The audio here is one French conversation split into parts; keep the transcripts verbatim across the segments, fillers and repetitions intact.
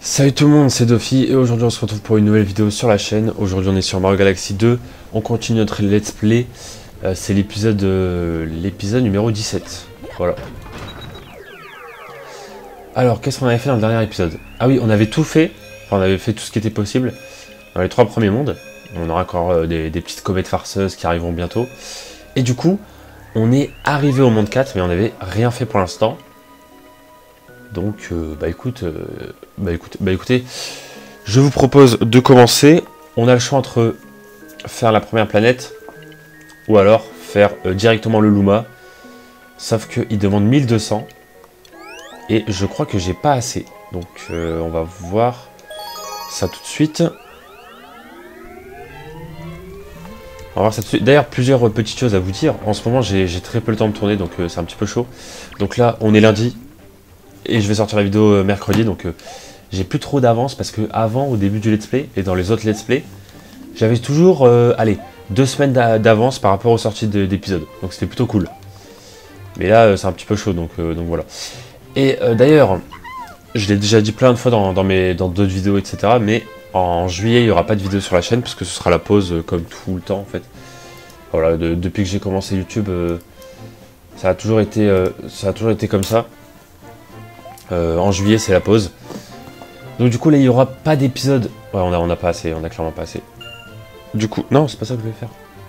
Salut tout le monde, c'est Dofi et aujourd'hui on se retrouve pour une nouvelle vidéo sur la chaîne. Aujourd'hui on est sur Mario Galaxy deux, on continue notre let's play, euh, c'est l'épisode euh, l'épisode numéro dix-sept, voilà. Alors qu'est-ce qu'on avait fait dans le dernier épisode? Ah oui, on avait tout fait, enfin on avait fait tout ce qui était possible dans les trois premiers mondes. On aura encore euh, des, des petites comètes farceuses qui arriveront bientôt. Et du coup, on est arrivé au monde quatre mais on n'avait rien fait pour l'instant. Donc, euh, bah, écoute, euh, bah, écoute, bah écoutez, je vous propose de commencer. On a le choix entre faire la première planète ou alors faire euh, directement le Luma. Sauf qu'il demande mille deux cents et je crois que j'ai pas assez. Donc, euh, on va voir ça tout de suite. On va voir ça tout de suite. D'ailleurs, plusieurs petites choses à vous dire. En ce moment, j'ai très peu le temps de tourner, donc euh, c'est un petit peu chaud. Donc là, on est lundi. Et je vais sortir la vidéo euh, mercredi, donc euh, j'ai plus trop d'avance parce que avant, au début du let's play et dans les autres let's play, j'avais toujours, euh, allez, deux semaines d'avance par rapport aux sorties d'épisodes. Donc c'était plutôt cool. Mais là, euh, c'est un petit peu chaud, donc, euh, donc voilà. Et euh, d'ailleurs, je l'ai déjà dit plein de fois dans, dans mes dans d'autres vidéos, et cetera. Mais en juillet, il n'y aura pas de vidéo sur la chaîne parce que ce sera la pause euh, comme tout le temps en fait. Voilà, de, depuis que j'ai commencé YouTube, euh, ça a toujours été, euh, ça a toujours été comme ça. Euh, en juillet c'est la pause. Donc du coup là il n'y aura pas d'épisode. Ouais on a, on a pas assez, on a clairement pas assez. Du coup, non c'est pas ça que je vais faire.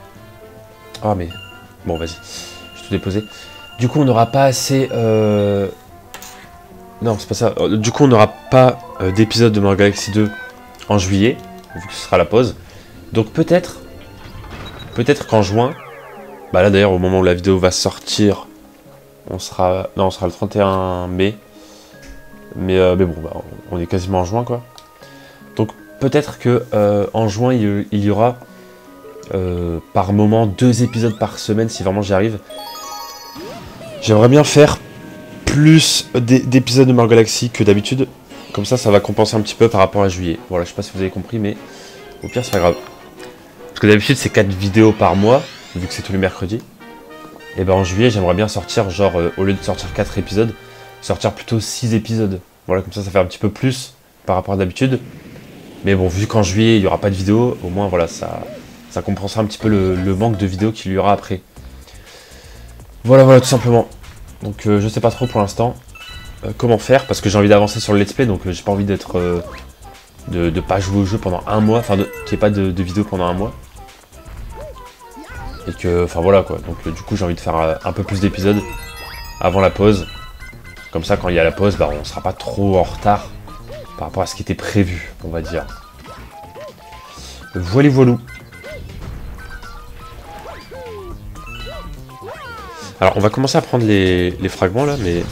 Ah mais, bon vas-y, je vais tout déposer. Du coup on n'aura pas assez... Euh... Non c'est pas ça. Du coup on n'aura pas euh, d'épisode de Mario Galaxy deux en juillet, vu que ce sera la pause. Donc peut-être, peut-être qu'en juin, bah là d'ailleurs au moment où la vidéo va sortir, on sera... Non on sera le trente et un mai. Mais, euh, mais bon, bah, on est quasiment en juin, quoi. Donc peut-être que euh, en juin, il, il y aura euh, par moment deux épisodes par semaine, si vraiment j'y arrive. J'aimerais bien faire plus d'épisodes de Mario Galaxy que d'habitude. Comme ça, ça va compenser un petit peu par rapport à juillet. Voilà, je sais pas si vous avez compris, mais au pire, c'est pas grave. Parce que d'habitude, c'est quatre vidéos par mois, vu que c'est tous les mercredis. Et ben en juillet, j'aimerais bien sortir, genre, euh, au lieu de sortir quatre épisodes, sortir plutôt six épisodes. Voilà, comme ça, ça fait un petit peu plus par rapport à d'habitude. Mais bon, vu qu'en juillet, il n'y aura pas de vidéo, au moins, voilà, ça, ça compensera un petit peu le, le manque de vidéos qu'il y aura après. Voilà, voilà, tout simplement. Donc, euh, je sais pas trop pour l'instant euh, comment faire, parce que j'ai envie d'avancer sur le let's play, donc euh, j'ai pas envie d'être... Euh, de, de pas jouer au jeu pendant un mois, enfin, qu'il n'y ait pas de, de vidéo pendant un mois. Et que, enfin, voilà, quoi. Donc, euh, du coup, j'ai envie de faire euh, un peu plus d'épisodes avant la pause. Comme ça, quand il y a la pause, bah, on ne sera pas trop en retard par rapport à ce qui était prévu, on va dire. Voilou voilou. Alors, on va commencer à prendre les, les fragments, là, mais...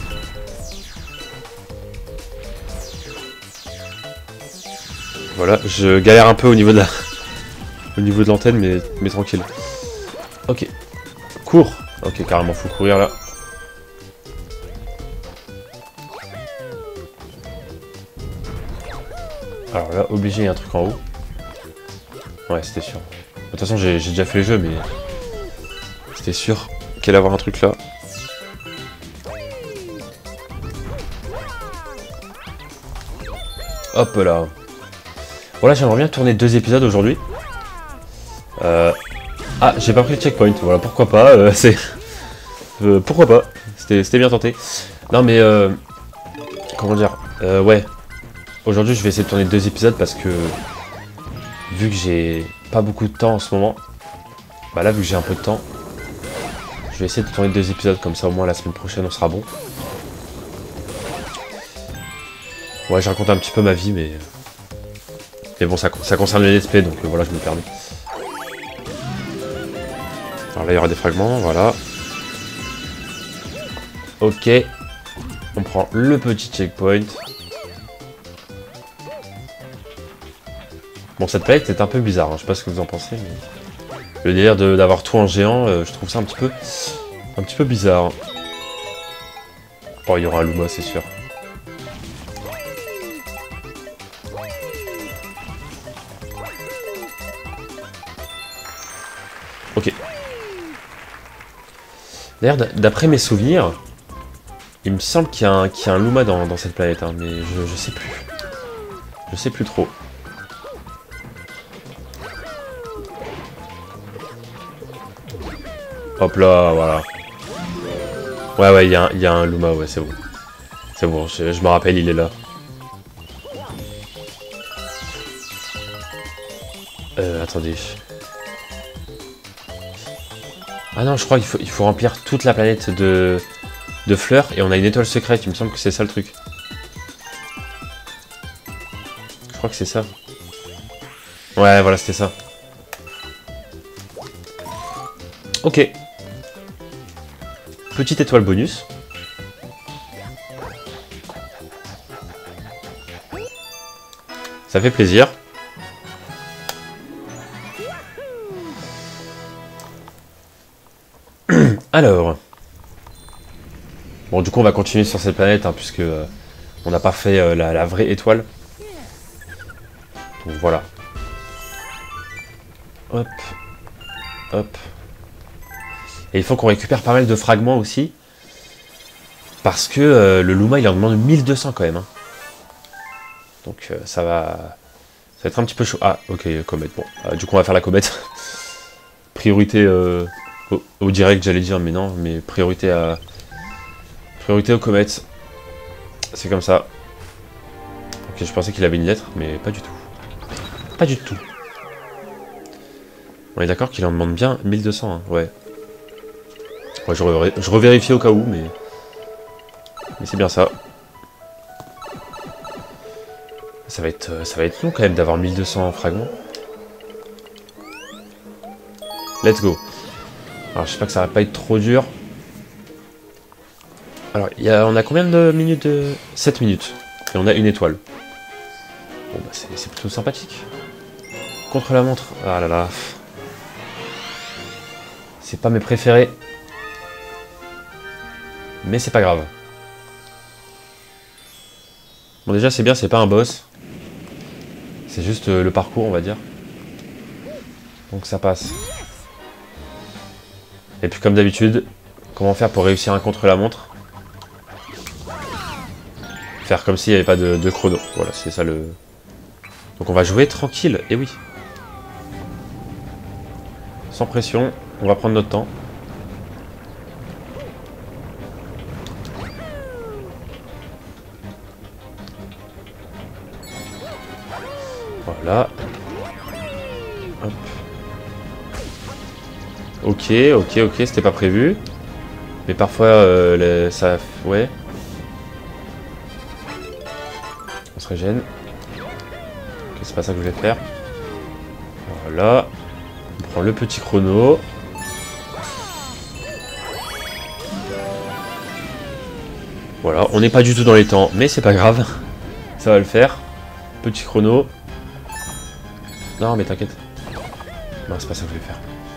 Voilà, je galère un peu au niveau de la... au niveau de l'antenne, mais, mais tranquille. Ok. Cours. Ok, carrément, faut courir, là. Alors là, obligé, il y a un truc en haut. Ouais, c'était sûr. De toute façon, j'ai déjà fait le jeu, mais... C'était sûr qu'il allait avoir un truc là. Hop là. Voilà, j'aimerais bien tourner deux épisodes aujourd'hui. Euh... Ah, j'ai pas pris le checkpoint. Voilà, pourquoi pas. Euh, c'est... Euh, pourquoi pas. C'était bien tenté. Non, mais... Euh... Comment dire euh, Ouais. Aujourd'hui, je vais essayer de tourner deux épisodes parce que, vu que j'ai pas beaucoup de temps en ce moment, bah là, vu que j'ai un peu de temps, je vais essayer de tourner deux épisodes, comme ça au moins la semaine prochaine on sera bon. Ouais, je raconte un petit peu ma vie, mais... Mais bon, ça, ça concerne les let's play, donc euh, voilà, je me permets. Alors là, il y aura des fragments, voilà. Ok. On prend le petit checkpoint. Bon, cette planète est un peu bizarre, hein. Je sais pas ce que vous en pensez, mais... Le délire d'avoir tout en géant, euh, je trouve ça un petit peu... Un petit peu bizarre. Oh, il y aura un Luma, c'est sûr. Ok. D'ailleurs, d'après mes souvenirs, il me semble qu'il y, qu y a un Luma dans, dans cette planète, hein, mais je, je sais plus. Je sais plus trop. Hop là, voilà. Ouais, ouais, il y, y a un Luma, ouais, c'est bon. C'est bon, je, je me rappelle, il est là. Euh, attendez. Ah non, je crois qu'il faut, il faut remplir toute la planète de, de fleurs et on a une étoile secrète, il me semble que c'est ça le truc. Je crois que c'est ça. Ouais, voilà, c'était ça. Ok. Petite étoile bonus. Ça fait plaisir. Alors. Bon, du coup, on va continuer sur cette planète, hein, puisque euh, on n'a pas fait euh, la, la vraie étoile. Donc voilà. Hop. Hop. Et il faut qu'on récupère pas mal de fragments aussi. Parce que euh, le Luma, il en demande mille deux cents quand même. Hein. Donc euh, ça va... Ça va être un petit peu chaud. Ah, ok, comète. Bon, euh, du coup, on va faire la comète. Priorité euh, au, au direct, j'allais dire, mais non. Mais priorité à... Priorité aux comètes. C'est comme ça. Ok, je pensais qu'il avait une lettre, mais pas du tout. Pas du tout. On est d'accord qu'il en demande bien mille deux cents, hein. Ouais. Ouais, je, re je revérifie au cas où, mais... Mais c'est bien ça. Ça va être, ça va être long quand même d'avoir mille deux cents fragments. Let's go. Alors j'espère que ça va pas être trop dur. Alors y a, on a combien de minutes de... sept minutes. Et on a une étoile. Bon bah c'est plutôt sympathique. Contre la montre. Ah là là. C'est pas mes préférés. Mais c'est pas grave. Bon déjà c'est bien, c'est pas un boss. C'est juste euh, le parcours on va dire. Donc ça passe. Et puis comme d'habitude, comment faire pour réussir un contre-la-montre? Faire comme s'il n'y avait pas de, de chrono. Voilà, c'est ça le... Donc on va jouer tranquille, et oui. Sans pression, on va prendre notre temps. Voilà. Hop. Ok, ok, ok, c'était pas prévu. Mais parfois, euh, les, ça... Ouais. On se régène. Ok, c'est pas ça que je voulais faire. Voilà. On prend le petit chrono. Voilà, on n'est pas du tout dans les temps, mais c'est pas grave. Ça va le faire. Petit chrono. Non, mais t'inquiète. Non, c'est pas ça que je voulais faire.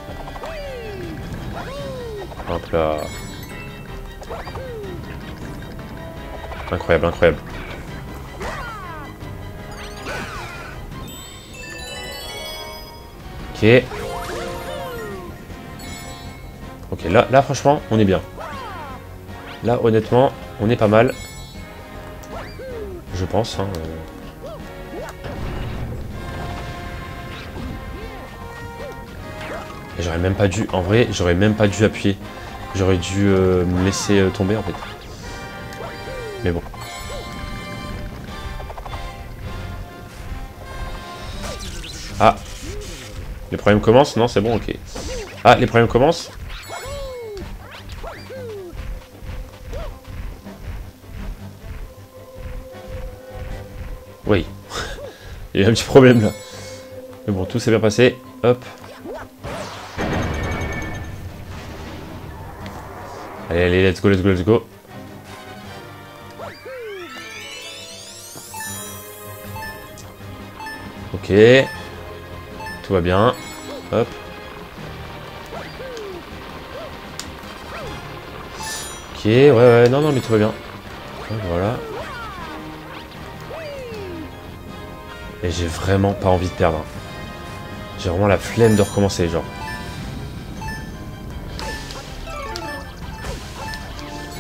Hop là. Incroyable, incroyable. Ok. Ok, là, là franchement, on est bien. Là, honnêtement, on est pas mal. Je pense. Hein, euh... J'aurais même pas dû, en vrai, j'aurais même pas dû appuyer. J'aurais dû euh, me laisser euh, tomber en fait. Mais bon. Ah. Les problèmes commencent? Non, c'est bon, ok. Ah, les problèmes commencent? Oui. Il y a eu un petit problème là. Mais bon, tout s'est bien passé. Hop. Allez, allez, let's go, let's go, let's go. Ok. Tout va bien. Hop. Ok, ouais, ouais, non, non, mais tout va bien. Voilà. Et j'ai vraiment pas envie de perdre. J'ai vraiment la flemme de recommencer, genre.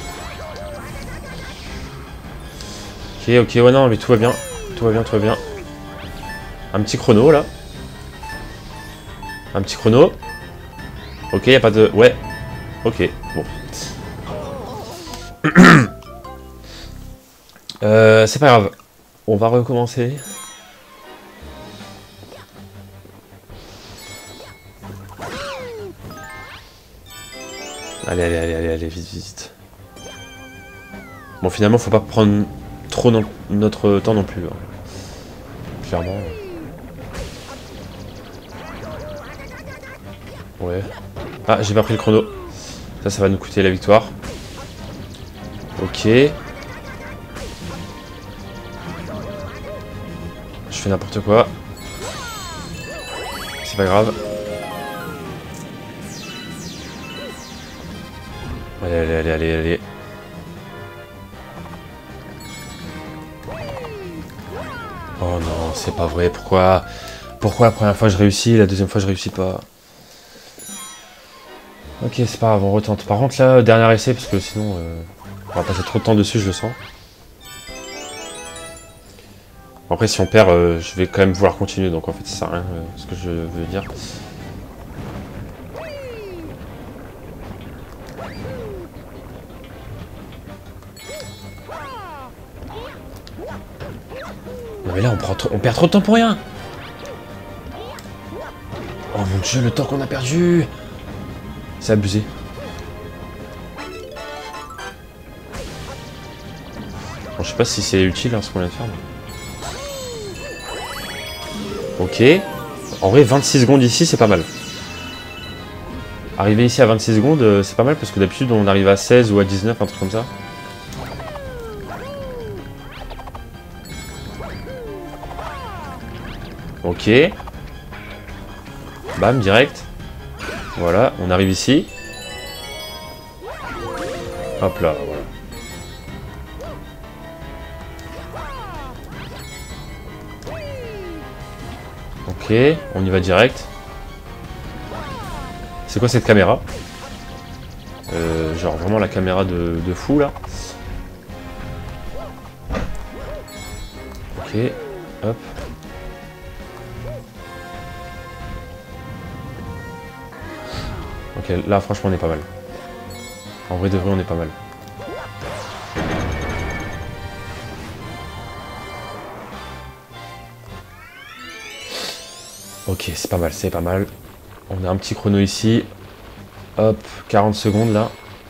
Ok, ok, ouais, non, mais tout va bien. Tout va bien, tout va bien. Un petit chrono, là. Un petit chrono. Ok, y a pas de... Ouais. Ok, bon. euh, c'est pas grave. On va recommencer. Allez, allez, allez, allez, allez, vite, vite. Bon, finalement, faut pas prendre trop no notre temps non plus. Hein. Clairement. Ouais. Ah, j'ai pas pris le chrono. Ça, ça va nous coûter la victoire. Ok. Je fais n'importe quoi. C'est pas grave. Allez, allez, allez, allez, allez. Oh non, c'est pas vrai. Pourquoi Pourquoi la première fois je réussis, la deuxième fois je réussis pas? Ok, c'est pas grave, on retente. Par contre là, dernier essai, parce que sinon euh, on va passer trop de temps dessus, je le sens. Après si on perd, euh, je vais quand même vouloir continuer, donc en fait ça sert à rien euh, ce que je veux dire. Non mais là on, prend trop, on perd trop de temps pour rien. Oh mon dieu, le temps qu'on a perdu. C'est abusé. Bon, je sais pas si c'est utile hein, ce qu'on vient de faire. Mais... Ok. En vrai, vingt-six secondes ici, c'est pas mal. Arriver ici à vingt-six secondes, euh, c'est pas mal parce que d'habitude on arrive à seize ou à dix-neuf, un truc comme ça. Ok. Bam, direct. Voilà, on arrive ici. Hop là, voilà. Ok, on y va direct. C'est quoi cette caméra? euh, Genre vraiment la caméra de, de fou là. Ok, hop. Ok, là franchement on est pas mal. En vrai de vrai on est pas mal. Ok, c'est pas mal, c'est pas mal. On a un petit chrono ici. Hop, quarante secondes là.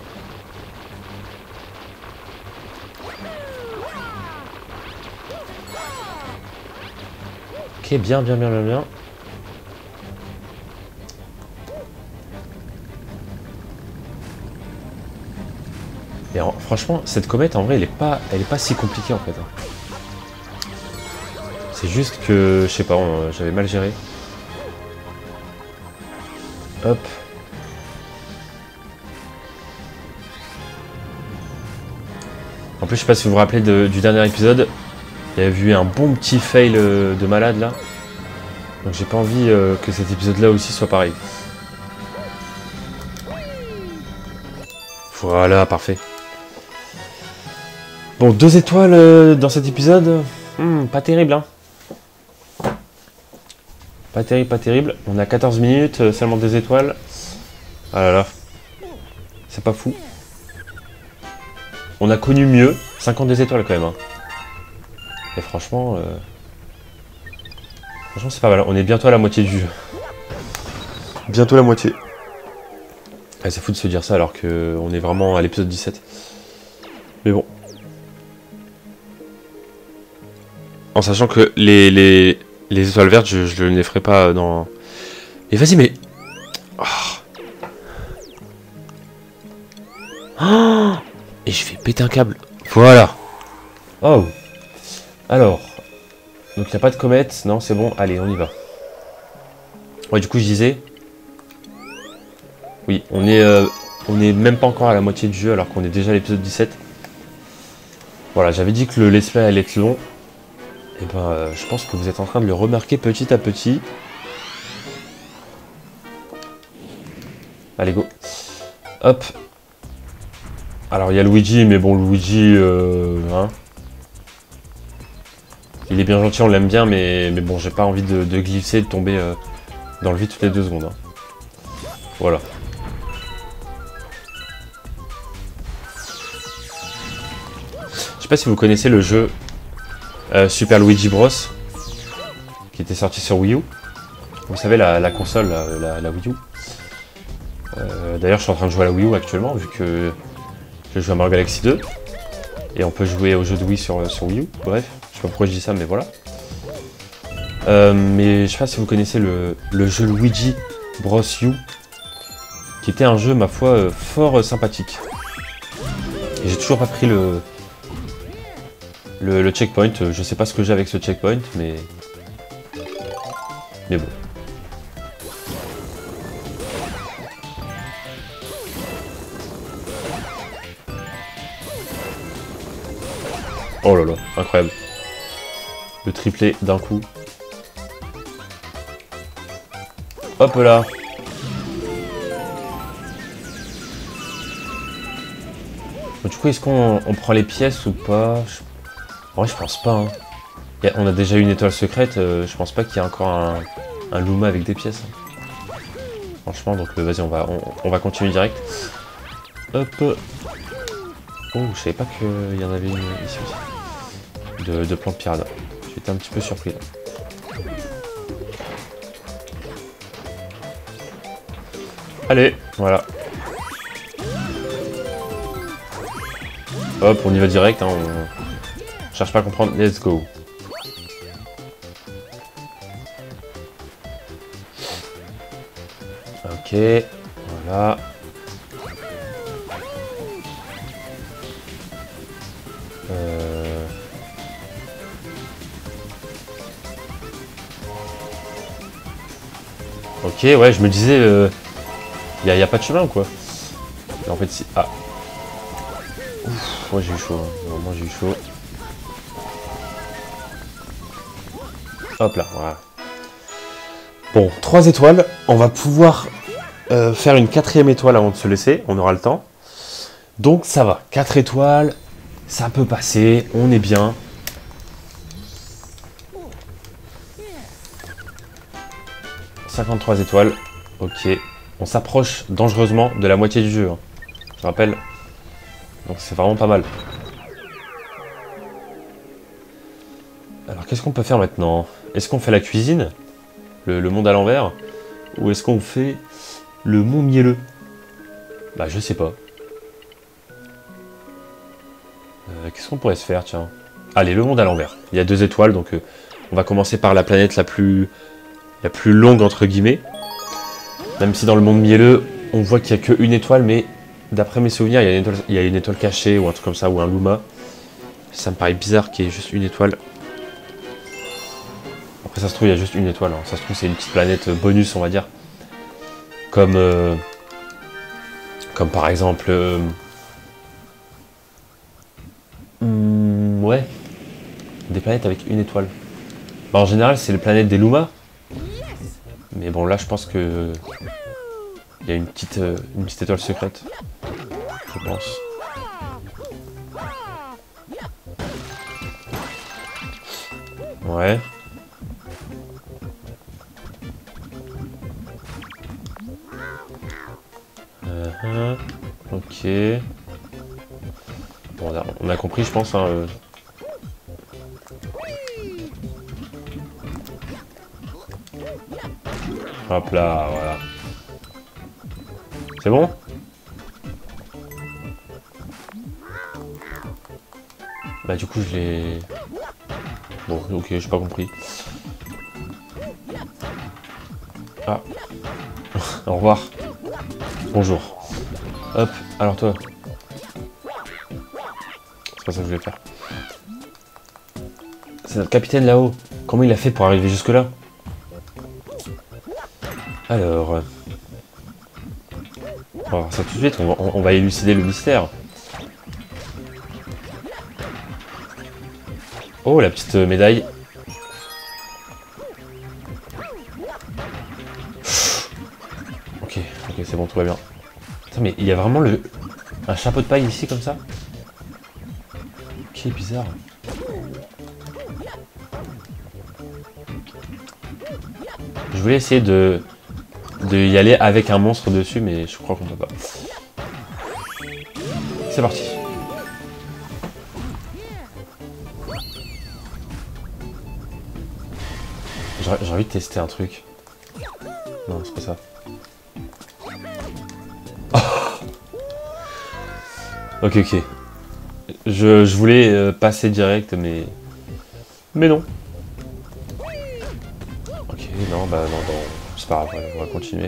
Ok, bien, bien, bien, bien, bien. Et en, franchement, cette comète, en vrai, elle est pas, elle est pas si compliquée en fait. C'est juste que, je sais pas, j'avais mal géré. Hop. En plus, je sais pas si vous vous rappelez de, du dernier épisode, il y avait eu un bon petit fail euh, de malade là. Donc j'ai pas envie euh, que cet épisode là aussi soit pareil. Voilà, parfait. Bon, deux étoiles euh, dans cet épisode. Hmm, pas terrible, hein. Pas terrible, pas terrible. On a quatorze minutes, euh, seulement deux étoiles. Ah là là. C'est pas fou. On a connu mieux. cinquante-deux étoiles quand même. Hein. Et franchement... Euh... Franchement, c'est pas mal. On est bientôt à la moitié du jeu. Bientôt la moitié. Ah, c'est fou de se dire ça alors qu'on est vraiment à l'épisode dix-sept. Mais bon. En sachant que les, les, les étoiles vertes, je, je ne les ferai pas dans... Mais vas-y, mais... Oh. Oh. Et je fais péter un câble. Voilà. Oh. Alors. Donc il n'y a pas de comète. Non, c'est bon. Allez, on y va. Ouais, du coup, je disais... Oui, on est, euh, on est même pas encore à la moitié du jeu alors qu'on est déjà à l'épisode dix-sept. Voilà, j'avais dit que le let's play allait être long. Et ben, euh, je pense que vous êtes en train de le remarquer petit à petit. Allez, go. Hop. Alors, il y a Luigi, mais bon, Luigi... Euh, hein. Il est bien gentil, on l'aime bien, mais, mais bon, j'ai pas envie de, de glisser, de tomber euh, dans le vide toutes les deux secondes. Hein. Voilà. Je sais pas si vous connaissez le jeu euh, Super Luigi Bros. Qui était sorti sur Wii U. Vous savez, la, la console, la, la, la Wii U. Euh, D'ailleurs, je suis en train de jouer à la Wii U actuellement, vu que je joue à Mario Galaxy deux. Et on peut jouer au jeu de Wii sur, sur Wii U. Bref, je sais pas pourquoi je dis ça, mais voilà. Euh, mais je sais pas si vous connaissez le, le jeu Luigi Bros U. Qui était un jeu, ma foi, euh, fort euh, sympathique. Et j'ai toujours pas pris le, le, le checkpoint. Je sais pas ce que j'ai avec ce checkpoint, mais... Mais bon. Oh là là, incroyable. Le triplé d'un coup. Hop là. Du coup, est-ce qu'on on prend les pièces ou pas? je... En vrai, je pense pas. Hein. A, on a déjà eu une étoile secrète. Euh, je pense pas qu'il y ait encore un, un Luma avec des pièces. Hein. Franchement, donc euh, vas-y, on va, on, on va continuer direct. Hop. Oh, je savais pas qu'il y en avait une ici aussi. De, de plantes piranha. J'étais un petit peu surpris là. Allez, voilà. Hop, on y va direct, hein, on cherche pas à comprendre, let's go. Ok, voilà. Euh... Ok, ouais, je me disais, il euh, n'y a, y a pas de chemin ou quoi? Mais en fait, si... Ah. Ouf, moi j'ai eu chaud, hein. Vraiment j'ai eu chaud. Hop là, voilà. Bon, trois étoiles. On va pouvoir euh, faire une quatrième étoile avant de se laisser. On aura le temps. Donc ça va. quatre étoiles. Ça peut passer. On est bien. cinquante-trois étoiles. Ok. On s'approche dangereusement de la moitié du jeu. Hein. Je rappelle. Donc c'est vraiment pas mal. Alors qu'est-ce qu'on peut faire maintenant? Est-ce qu'on fait la cuisine? Le, le monde à l'envers? Ou est-ce qu'on fait le mont mielleux? Bah je sais pas. Euh, qu'est-ce qu'on pourrait se faire, tiens? Allez, le monde à l'envers. Il y a deux étoiles, donc euh, on va commencer par la planète la plus, la plus longue, entre guillemets. Même si dans le monde mielleux, on voit qu'il n'y a qu'une étoile, mais d'après mes souvenirs, il y a une étoile, il y a une étoile cachée, ou un truc comme ça, ou un Luma. Ça me paraît bizarre qu'il y ait juste une étoile. Après, ça se trouve, il y a juste une étoile. Hein. Ça se trouve, c'est une petite planète bonus, on va dire. Comme, euh, comme par exemple... Euh, hum, ouais. Des planètes avec une étoile. Bah, en général, c'est les planètes des Luma. Mais bon, là, je pense que... Il y a une petite, euh, une petite étoile secrète. Je pense. Ouais. Uh-huh. Ok. Bon, on a, on a compris, je pense. Hein, euh. Hop là, voilà. C'est bon? Bah du coup, je l'ai... Bon, ok, j'ai pas compris. Ah. Au revoir. Bonjour. Hop, alors toi. C'est pas ça que je voulais faire. C'est notre capitaine là-haut. Comment il a fait pour arriver jusque là? Alors... On va voir ça tout de suite, on va, on va élucider le mystère. Oh, la petite médaille. Ok, ok, c'est bon, tout va bien. Attends, mais il y a vraiment le... un chapeau de paille ici, comme ça? Ok, bizarre. Je voulais essayer de, de y aller avec un monstre dessus, mais je crois qu'on peut pas. C'est parti. J'ai envie de tester un truc. Non, c'est pas ça. Oh, ok, ok. Je, je voulais euh, passer direct, mais... Mais non. Ok, non, bah non, non. C'est pas grave, on va continuer.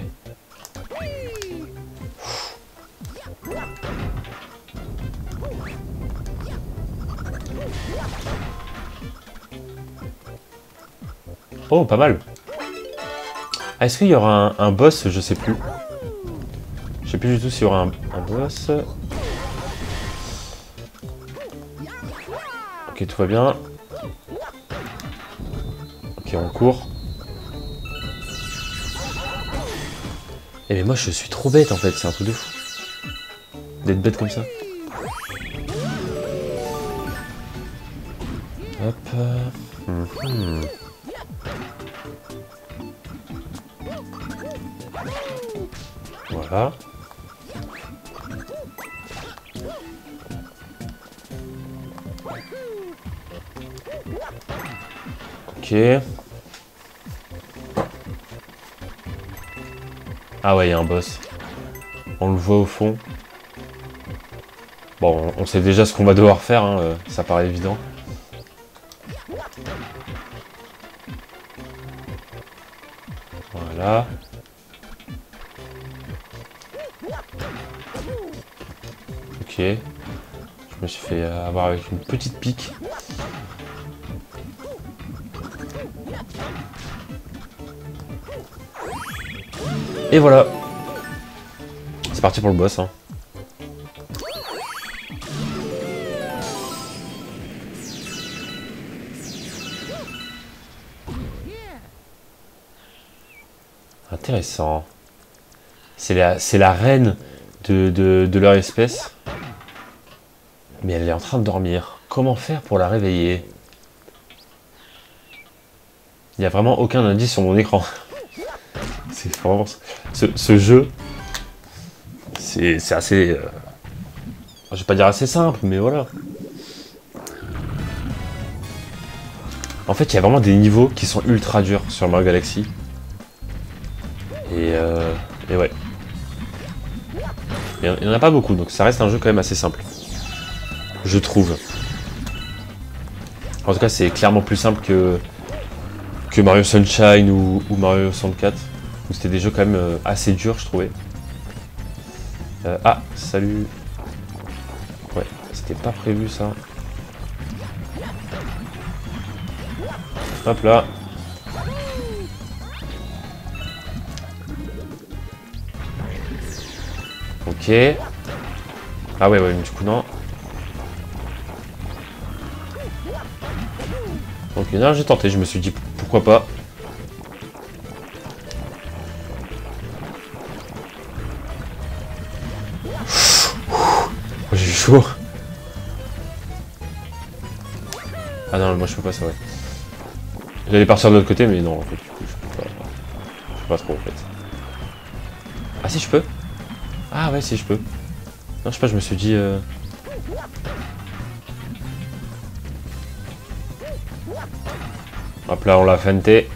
Oh, pas mal. Ah, est-ce qu'il y aura un, un boss? Je sais plus. Je sais plus du tout s'il y aura un, un boss. Ok, tout va bien. Ok, on court. Eh mais moi je suis trop bête en fait, c'est un truc de fou. D'être bête comme ça. Hop. Mmh. Voilà. Ok. Ah ouais, il y a un boss. On le voit au fond. Bon, on sait déjà ce qu'on va devoir faire, hein, ça paraît évident. Voilà. Ok. Je me suis fait avoir avec une petite pique. Et voilà. C'est parti pour le boss, hein. Intéressant. C'est la, c'est la reine de, de, de leur espèce. Mais elle est en train de dormir. Comment faire pour la réveiller? Il n'y a vraiment aucun indice sur mon écran. C'est vraiment... Ce, ce jeu, c'est assez... Euh, je vais pas dire assez simple, mais voilà. En fait, il y a vraiment des niveaux qui sont ultra durs sur Mario Galaxy. Et, euh, et ouais. Il n'y en a pas beaucoup, donc ça reste un jeu quand même assez simple. Je trouve. En tout cas, c'est clairement plus simple que, que Mario Sunshine ou, ou Mario soixante-quatre. Où c'était des jeux quand même euh, assez durs, je trouvais. Euh, ah, salut. Ouais, c'était pas prévu ça. Hop là. Ok. Ah ouais, ouais, du coup non. Ok, non, j'ai tenté, je me suis dit pourquoi pas. Oh, j'ai eu chaud. Ah non, moi je peux pas ça, ouais. J'allais partir de l'autre côté, mais non, en fait, du coup, je peux pas. Je peux pas trop, en fait. Ah si, je peux. Ah ouais, si, je peux. Non, je sais pas, je me suis dit... Euh... Hop là, on l'a feinté.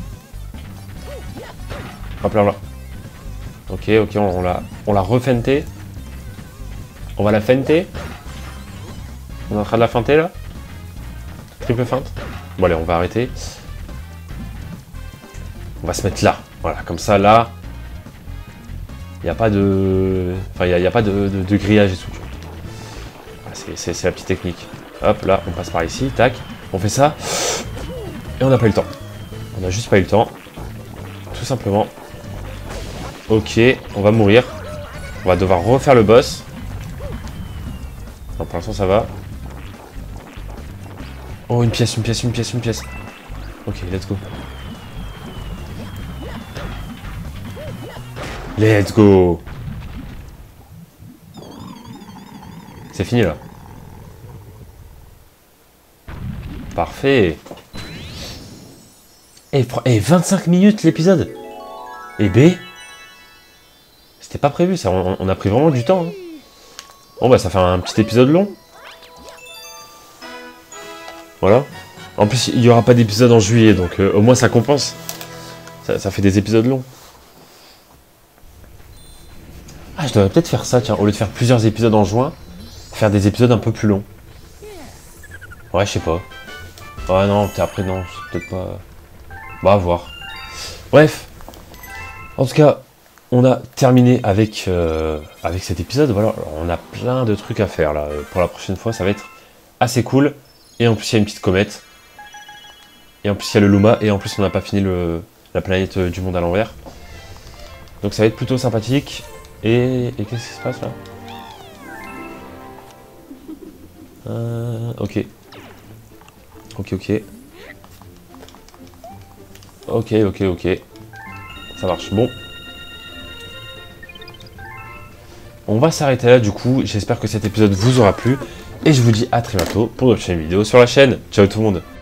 Hop là, on l'a... Ok, ok, on l'a on l'a refeinté. On va la feinter. On est en train de la feinter, là. Triple feinte. Bon, allez, on va arrêter. On va se mettre là. Voilà, comme ça, là... Il n'y a pas de... Enfin, il n'y a, a pas de, de, de grillage et tout. C'est la petite technique. Hop, là, on passe par ici. Tac. On fait ça. Et on n'a pas eu le temps. On n'a juste pas eu le temps. Tout simplement. Ok, on va mourir. On va devoir refaire le boss. Non, pour l'instant, ça va. Oh, une pièce, une pièce, une pièce, une pièce. Ok, let's go. Let's go. C'est fini, là. Eh, eh, vingt-cinq minutes l'épisode. Et B, c'était pas prévu ça, on, on a pris vraiment du temps. Hein. Bon bah ça fait un petit épisode long. Voilà. En plus il n'y aura pas d'épisode en juillet, donc euh, au moins ça compense. Ça, ça fait des épisodes longs. Ah je devrais peut-être faire ça, tiens, au lieu de faire plusieurs épisodes en juin, faire des épisodes un peu plus longs. Ouais je sais pas. Ah non, après non, c'est peut-être pas... Bah à voir. Bref. En tout cas, on a terminé avec, euh, avec cet épisode. Voilà, alors, on a plein de trucs à faire là. Pour la prochaine fois, ça va être assez cool. Et en plus, il y a une petite comète. Et en plus, il y a le Luma. Et en plus, on n'a pas fini le, la planète du monde à l'envers. Donc ça va être plutôt sympathique. Et, et qu'est-ce qui se passe là? euh, Ok. Ok, ok. Ok, ok, ok. Ça marche. Bon. On va s'arrêter là du coup. J'espère que cet épisode vous aura plu. Et je vous dis à très bientôt pour une prochaine vidéo sur la chaîne. Ciao tout le monde.